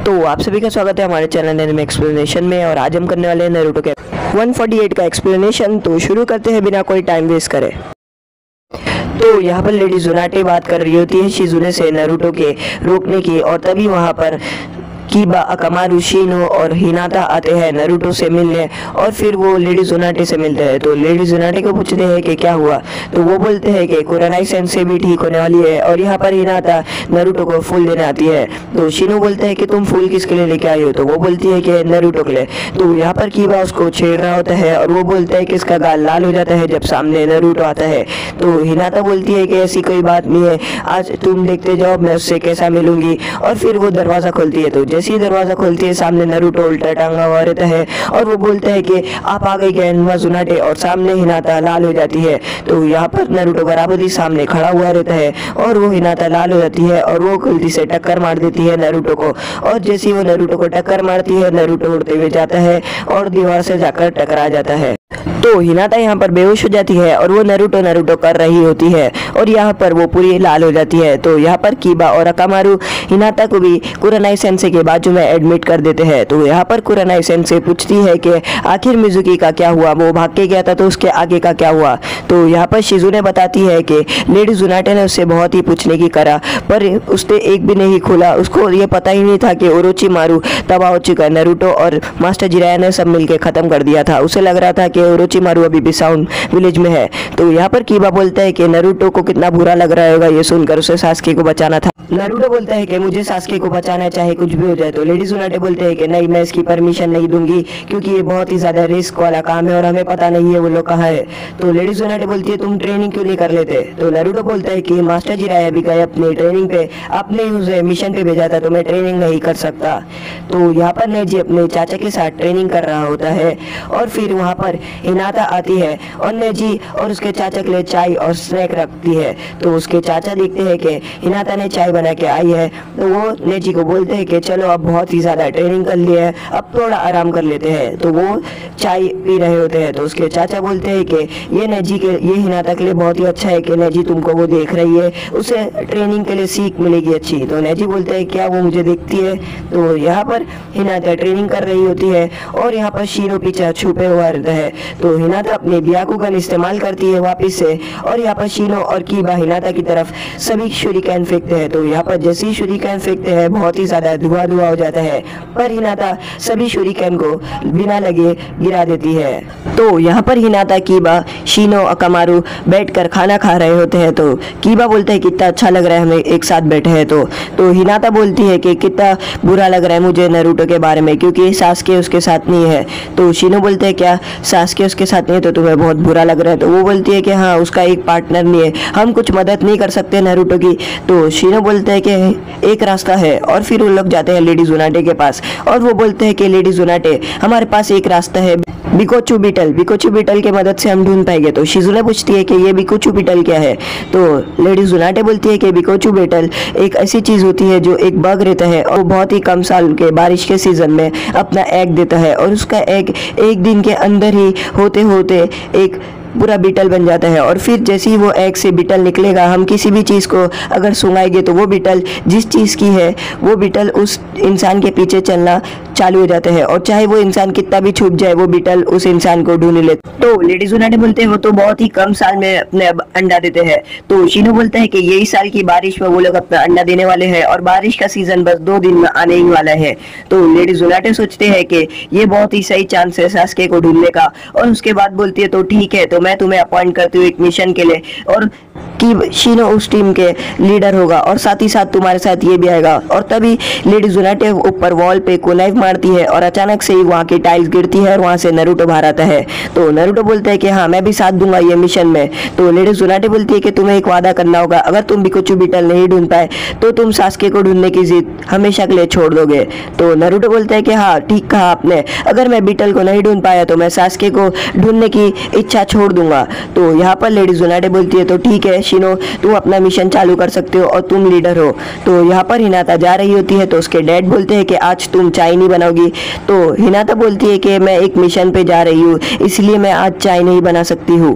तो आप सभी का स्वागत है हमारे चैनल एनिमे एक्सप्लेनेशन में। और आज हम करने वाले हैं नारुतो के 148 का एक्सप्लेनेशन। तो शुरू करते हैं बिना कोई टाइम वेस्ट करे। तो यहाँ पर लेडी जुनाटे बात कर रही होती है शिजुने से नारुतो के रोकने की, और तभी वहाँ पर कीबा, अकामारू, शिनो और हिनाता आते हैं नारुतो से मिलने, और फिर वो लेडी जुनाटे से मिलते हैं। तो लेडी जुनाटे को पूछते हैं कि क्या हुआ, तो वो बोलते हैं कि कुरानाई सेंसे भी ठीक होने वाली है। और यहाँ पर हिनाता नारुतो को फूल देने आती है। तो शिनो बोलते हैं कि तुम फूल किसके लिए लेके आई हो, तो वो बोलती है कि नारुतो के लिए। तो यहाँ पर कीबा उसको छेड़ रहा होता है और वो बोलता है कि इसका गाल लाल हो जाता है जब सामने नारुतो आता है। तो हिनाता बोलती है कि ऐसी कोई बात नहीं है, आज तुम देखते जाओ मैं उससे कैसा मिलूंगी। और फिर वो दरवाजा खोलती है। तो जैसे ही दरवाजा खोलती है सामने नारुतो उल्टा टांगा हुआ रहता है और वो बोलता है कि आप आ गई क्या जुनाटे, और सामने हिनाता लाल हो जाती है। तो यहाँ पर नारुतो बराबरी सामने खड़ा हुआ रहता है और वो हिनाता लाल हो जाती है और वो गलती से टक्कर मार देती है नारुतो को। और जैसे ही वो नारुतो को टक्कर मारती है नारुतो उड़ते हुए जाता है और दीवार से जाकर टकरा जाता है। तो हिनाता यहाँ पर बेहोश हो जाती है और वो नारुतो कर रही होती है और यहाँ पर वो पूरी लाल हो जाती है। तो यहाँ पर कीबा और अकामारू हिनाता को भी कुरानाई सेंसे के बाजू में एडमिट कर देते हैं। तो यहाँ पर कुरानाई सेंसे पूछती है कि आखिर मिजुकी का क्या हुआ, वो भाग के गया था तो उसके आगे का क्या हुआ। तो यहाँ पर शिजुने बताती है कि लेडी जुनाटे ने उससे बहुत ही पूछने की करा पर उसने एक भी नहीं खोला। उसको ये पता ही नहीं था कि ओरोचिमारू तबाह हो चुका है, नारुतो और मास्टर जिराया ने सब मिलकर खत्म कर दिया था। उसे लग रहा था कि ओरोचिमारू अभी भी साउंड विलेज में है। तो यहाँ पर कीबा बोलता है कि नारुतो को कितना बुरा लग रहा होगा ये सुनकर, उसे सास्के को बचाना था। नारुतो बोलता है कि मुझे सास्के को बचाना है चाहे कुछ भी हो जाए। तो लेडी जुनाटे बोलते हैं कि नहीं, मैं इसकी परमिशन नहीं दूंगी क्योंकि ये बहुत ही ज्यादा रिस्क वाला काम है और हमें पता नहीं है वो लोग कहाँ है। तो लेडी जुनाटे बोलती है तुम ट्रेनिंग क्यों नहीं कर लेते। तो नारुतो बोलता है कि मास्टर जिराया भी गए अपनी ट्रेनिंग पे, आपने उसे मिशन पे भेजा था तो मैं ट्रेनिंग नहीं कर सकता। तो यहाँ पर नेजी अपने चाचा के साथ ट्रेनिंग कर रहा होता है और फिर वहाँ पर हिनाता आती है और नेजी और उसके चाचा के लिए चाय और स्नैक रखती है। तो उसके चाचा देखते हैं कि हिनाता ने चाय बना के आई है, तो वो नेजी को बोलते हैं कि चलो अब बहुत ही ज्यादा ट्रेनिंग कर ली है, अब थोड़ा आराम कर लेते हैं। तो वो चाय पी रहे होते हैं। तो उसके चाचा बोलते हैं कि ये हिनाता के लिए बहुत ही अच्छा है कि नेजी तुमको वो देख रही है, उसे ट्रेनिंग के लिए सीख मिलेगी अच्छी। तो नेजी बोलते हैं क्या वो मुझे देखती है। तो यहाँ पर हिनाता ट्रेनिंग कर रही होती है और यहाँ पर शीनो पीछे छुपे हुआ रहता है। तो हिनाता अपने ब्याकुगन इस्तेमाल करती है वापस से और यहाँ पर शीनो और कीबा हिनाता की तरफ सभी शूरिकेन फेंकते हैं। तो यहाँ पर जैसे ही शूरिकेन फेंकते हैं बहुत ही ज्यादा धुआं हो जाता है, पर हिनाता सभी शूरिकेन को बिना लगे गिरा देती है। तो यहाँ पर हिनाता, कीबा, शीनो, अकामारू बैठकर खाना खा रहे होते हैं। तो कीबा बोलते हैं कितना अच्छा लग रहा है हमें एक साथ बैठे हैं। तो हिनाता बोलती है कि कितना बुरा लग रहा है मुझे नारुतो के बारे में क्योंकि सास्के उसके साथ नहीं है। तो शीनो बोलते हैं क्या सास्के उसके साथ नहीं है तो तुम्हें बहुत बुरा लग रहा है। तो वो बोलती है कि हाँ उसका एक पार्टनर नहीं है, हम कुछ मदद नहीं कर सकते नारुतो की। तो शीनो बोलते हैं कि एक रास्ता है और फिर वो लोग जाते हैं लेडी जुनाटे के पास और वो बोलते हैं कि लेडी जुनाटे हमारे पास एक रास्ता है, बिकोचू बीटल के मदद से हम ढूंढ पाएंगे। तो शिजुने पूछती है कि ये बिकोचू बीटल क्या है। तो लेडी जुनाटे बोलती है कि बिकोचू बीटल एक ऐसी चीज होती है जो एक बग रहता है और बहुत ही कम साल के बारिश के सीजन में अपना एग देता है और उसका एग एक दिन के अंदर ही होते होते एक पूरा बीटल बन जाता है। और फिर जैसे ही वो एग से बीटल निकलेगा हम किसी भी चीज़ को अगर सुंघाएंगे तो वो बीटल जिस चीज़ की है वो बीटल उस इंसान के पीछे चलना चालू हो जाता है और चाहे वो इंसान कितना भी छुप जाए वो बीटल उस इंसान को ढूंढ ले। तो लेडी जुनाटे बोलते हैं वो तो बहुत ही कम साल में अपने अंडा देते हैं। तो शीनो बोलता है कि यही साल की बारिश में वो लोग अपना अंडा देने वाले हैं और बारिश का सीजन बस 2 दिन में आने ही वाला है। तो लेडी जुनाटे सोचते हैं कि ये बहुत ही सही चांस है सास्के को ढूंढने का और उसके बाद बोलती है तो ठीक है, तो मैं तुम्हें अपॉइंट करती हूँ एक मिशन के लिए और कि शीनो उस टीम के लीडर होगा और साथ ही साथ तुम्हारे साथ ये भी आएगा। और तभी लेडी जुनाटे ऊपर वॉल पे को नाइफ मारती है और अचानक से ही वहाँ की टाइल्स गिरती है और वहाँ से नारुतो बाहर आता है। तो नारुतो बोलता है कि हाँ मैं भी साथ दूंगा ये मिशन में। तो लेडी जुनाटे बोलती है कि तुम्हें एक वादा करना होगा, अगर तुम बिकोचू बीटल नहीं ढूंढ पाए तो तुम सास्के को ढूंढने की जिद हमेशा के लिए छोड़ दोगे। तो नारुतो बोलता है कि हाँ ठीक कहा आपने, अगर मैं बीटल को नहीं ढूंढ पाया तो मैं सास्के को ढूंढने की इच्छा छोड़ दूंगा। तो यहाँ पर लेडी जुनाटे बोलती है तो ठीक है शीनो तुम अपना मिशन चालू कर सकते हो और तुम लीडर हो। तो यहाँ पर हिनाता जा रही होती है तो उसके डैड बोलते हैं कि आज तुम चाय नहीं बनाओगी। तो हिनाता बोलती है कि मैं एक मिशन पे जा रही हूँ इसलिए मैं आज चाय नहीं बना सकती हूँ।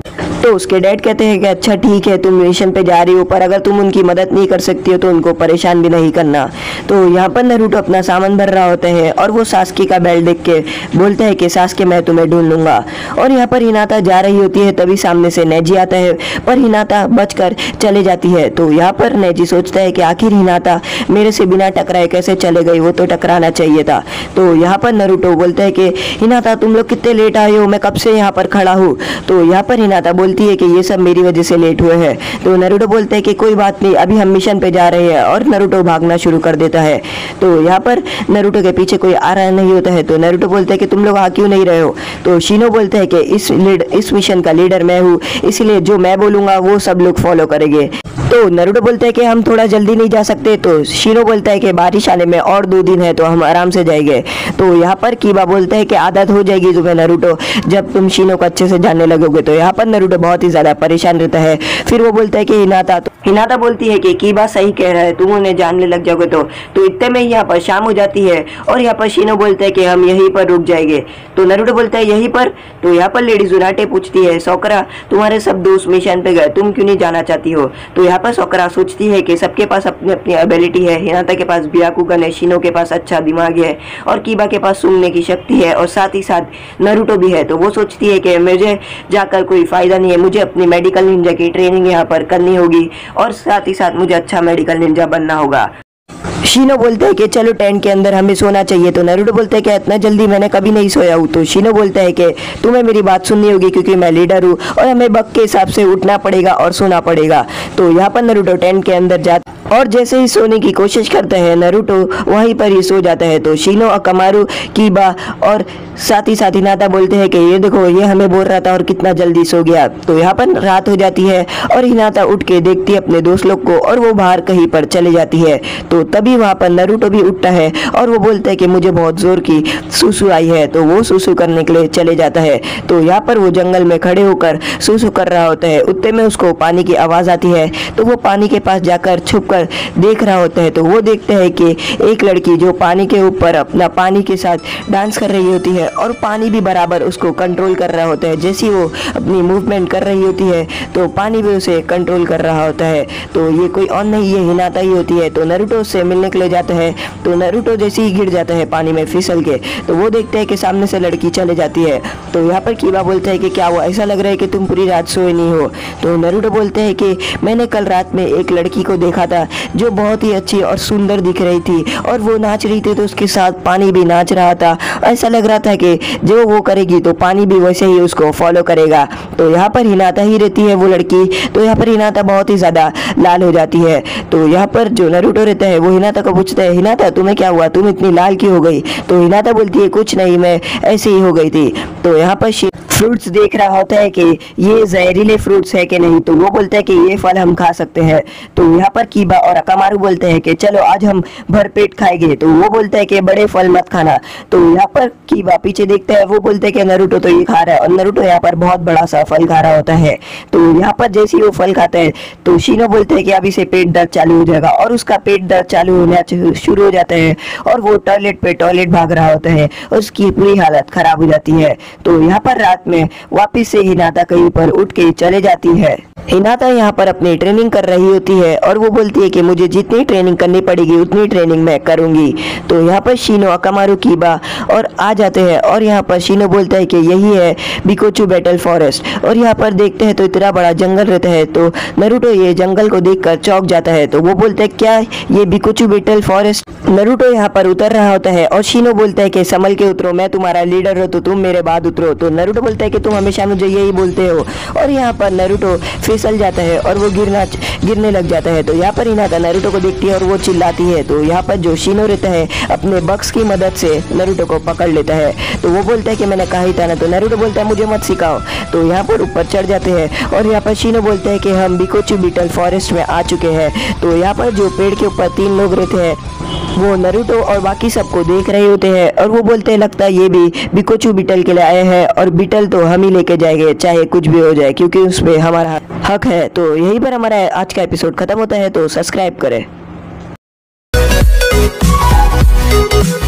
तो उसके डैड कहते हैं कि अच्छा ठीक है, तुम मिशन पे जा रही हो, पर अगर तुम उनकी मदद नहीं कर सकती हो तो उनको परेशान भी नहीं करना। तो यहाँ पर नारुतो अपना सामान भर रहा होता है और वो सास्के का बेल्ट देख के बोलता है कि सास्के मैं तुम्हें ढूंढ लूंगा। और यहाँ पर हिनाता जा रही होती है, तभी सामने से नेजी आता है, पर हिनाता बचकर चले जाती है। तो यहाँ पर नेजी सोचता है कि आखिर हिनाता मेरे से बिना टकराए कैसे चले गई, वो तो टकराना चाहिए था। तो यहाँ पर नारुतो बोलता है कि हिनाता तुम लोग कितने लेट आए हो, मैं कब से यहाँ पर खड़ा हूँ। तो यहाँ पर हिनाता बोलती है कि ये सब मेरी वजह से लेट हुए हैं। तो नारुतो बोलता है कि कोई बात नहीं, अभी हम मिशन पे जा रहे हैं, और नारुतो भागना शुरू कर देता है। तो यहाँ पर नारुतो के पीछे कोई आ रहा नहीं होता है। तो नारुतो बोलता है कि तुम लोग आ क्यों नहीं रहे हो। तो शिनो बोलता है कि इस मिशन का लीडर मैं हूँ, इसलिए जो मैं बोलूंगा वो सब लोग फॉलो करेंगे। तो नारुतो बोलता है कि हम थोड़ा जल्दी नहीं जा सकते। तो शिनो बोलता है कि बारिश आने में और 2 दिन है, तो हम आराम से जाएंगे। तो यहाँ पर कीबा बोलता है कि आदत हो जाएगी तुम्हें नारुतो, जब तुम शिनो को अच्छे से जानने लगोगे। तो यहाँ पर नारुतो बहुत ही ज्यादा परेशान रहता है। फिर वो बोलता है कि हिनाता बोलती है कि कीबा सही कह रहा है, तुम उन्हें जानने लग जाओगे तो इतने में यहाँ पर शाम हो जाती है। और यहाँ पर शिनो बोलता है कि हम यहीं पर रुक जाएंगे। तो नारुतो बोलता है यहीं पर। तो यहाँ पर लेडी जुनाटे पूछती है सोकरा तुम्हारे सब दोस्त मिशन पे गए, तुम क्यों नहीं जाना चाहती हो। तो यहाँ पर सोकरा सोचती है कि सबके पास अपनी अपनी एबिलिटी है, हिनाता के पास ब्याकुगन है, शिनो के पास अच्छा दिमाग है, और कीबा के पास सूंघने की शक्ति है, और साथ ही साथ नारुतो भी है। तो वो सोचती है कि मुझे जाकर कोई फायदा नहीं है, मुझे अपनी मेडिकल निंजा की ट्रेनिंग यहाँ पर करनी होगी, और साथ ही साथ मुझे अच्छा मेडिकल निंजा बनना होगा। शिनो बोलता है कि चलो टेंट के अंदर हमें सोना चाहिए। तो नारुतो बोलता है कि इतना जल्दी मैंने कभी नहीं सोया हूँ। तो शिनो बोलता है कि तुम्हें मेरी बात सुननी होगी क्योंकि मैं लीडर हूँ, और हमें वक्त के हिसाब से उठना पड़ेगा और सोना पड़ेगा। तो यहाँ पर नारुतो टेंट के अंदर जाता और जैसे ही सोने की कोशिश करते हैं नारुतो वहीं पर ही सो जाता है। तो शिनो, अकामारू, कीबा और साथ ही साथ हिनाता बोलते हैं कि ये देखो ये हमें बोल रहा था और कितना जल्दी सो गया। तो यहाँ पर रात हो जाती है और हिनाता उठ के देखती है अपने दोस्त लोग को, और वो बाहर कहीं पर चले जाती है। तो तभी वहाँ पर नारुतो भी उठता है और वो बोलता है कि मुझे बहुत जोर की सुसु आई है। तो वो सुसु करने के लिए चले जाता है। तो यहाँ पर वो जंगल में खड़े होकर सुसु कर रहा होता है। उतने में उसको पानी की आवाज आती है। तो वो पानी के पास जाकर छुप देख रहा होता है। तो वो देखते हैं कि एक लड़की जो पानी के ऊपर अपना पानी के साथ डांस कर रही होती है, और पानी भी बराबर उसको कंट्रोल कर रहा होता है। जैसी वो अपनी मूवमेंट कर रही होती है तो पानी भी उसे कंट्रोल कर रहा होता है। तो ये कोई और नहीं, ये हिनाता ही होती है। तो नारुतो उससे मिलने के लिए जाता है। तो नारुतो जैसे ही गिर जाता है पानी में फिसल के, तो वो देखते हैं कि सामने से लड़की चले जाती है। तो यहाँ पर कीबा बोलता है कि क्या वो ऐसा लग रहा है कि तुम पूरी रात सोए नहीं हो। तो नारुतो बोलते हैं कि मैंने कल रात में एक लड़की को देखा था जो बहुत ही अच्छी और सुंदर दिख रही थी, और वो नाच रही थी तो उसके साथ पानी भी नाच रहा था। ऐसा लग रहा था कि जो वो करेगी तो पानी भी वैसे ही उसको फॉलो करेगा। तो यहाँ पर हिनाता ही रहती है वो लड़की। तो यहाँ पर हिनाता बहुत ही ज्यादा लाल हो जाती है। तो यहाँ पर जो नारुतो रहता है वो हिनाता को पूछता है हिनाता तुम्हें क्या हुआ, तुम इतनी लाल क्यों हो गई। तो हिनाता बोलती है कुछ नहीं, मैं ऐसे ही हो गई थी। तो यहाँ पर फ्रूट्स देख रहा होता है कि ये जहरीले फ्रूट्स है कि नहीं। तो वो बोलता है कि ये फल हम खा सकते हैं। तो यहाँ पर कीबा और अकामारू बोलते हैं कि चलो आज हम भरपेट खाएंगे। तो वो बोलता है कि बड़े फल मत खाना। तो यहाँ पर कीबा पीछे देखता है, वो बोलते हैं कि नारुतो तो ये खा रहा है, और नारुतो यहाँ पर बहुत बड़ा सा फल खा रहा होता है। तो यहाँ पर जैसे ही वो फल खाता है तो शिनो बोलते हैं कि अभी से पेट दर्द चालू हो जाएगा, और उसका पेट दर्द चालू होना शुरू हो जाता है, और वो टॉयलेट भाग रहा होता है। उसकी पूरी हालत खराब हो जाती है। तो यहाँ पर रात में वापिस से हिनाता कहीं पर उठ के चले जाती है। हिनाता यहाँ पर अपनी ट्रेनिंग कर रही होती है, और वो बोलती है कि मुझे जितनी ट्रेनिंग करनी पड़ेगी उतनी ट्रेनिंग मैं करूंगी। तो यहाँ पर शिनो, अकामारू, कीबा और आ जाते हैं, और यहाँ पर शिनो बोलता है कि यही है बिकोचू बैटल फॉरेस्ट। और यहाँ पर देखते हैं तो इतना बड़ा जंगल रहता है। तो नारुतो ये जंगल को देखकर चौंक जाता है। तो वो बोलता है क्या ये बिकोचू बैटल फॉरेस्ट। नारुतो यहाँ पर उतर रहा होता है, और शिनो बोलता है कि संभल के उतरो, मैं तुम्हारा लीडर हूँ तो तुम मेरे बाद उतरो। तो नारुतो बोलता है कि तुम हमेशा मुझे यही बोलते हो। और यहाँ पर नारुतो फिसल जाता है और वो गिरने लग जाता है। तो यहाँ पर हिनाता नारुतो को देखती है और वो चिल्लाती है। तो यहाँ पर जो शिनो रहता है अपने बक्स की मदद से नारुतो को पकड़ लेता है। तो वो बोलता है कि मैंने कहा ही था ना। तो नारुतो बोलता है मुझे मत सिखाओ। तो यहाँ पर ऊपर चढ़ जाते हैं, और यहाँ पर शिनो बोलता है कि हम बिकोचू बीटल फॉरेस्ट में आ चुके हैं। तो यहाँ पर जो पेड़ के ऊपर 3 लोग रहते हैं वो नारुतो और बाकी सबको देख रहे होते हैं, और वो बोलते हैं लगता है ये भी बिकोचू बीटल के लिए आए हैं, और बीटल तो हम ही लेके जाएंगे चाहे कुछ भी हो जाए, क्योंकि उसमें हमारा हक है। तो यहीं पर हमारा आज का एपिसोड खत्म होता है। तो सब्सक्राइब करें।